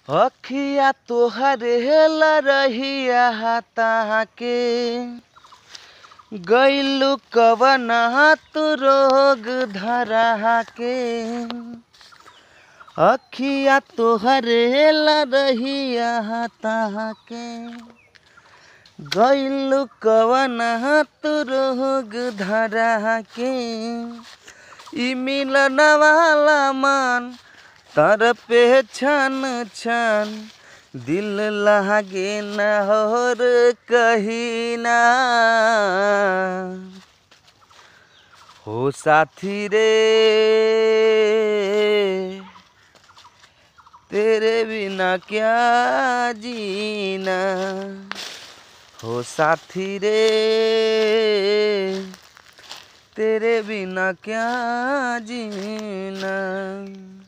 अखिया तोहरे रहिया ताके गइलू कवन तू रोग धरा के। अखिया तोहरे रहिया ताके गइलू कवन तू रोग धरा के। ई मिलन वाला मन तर पे छन छन दिल लागे न और कहीं ना। हो साथी रे तेरे बिना क्या जीना। हो साथी रे तेरे बिना क्या जीना।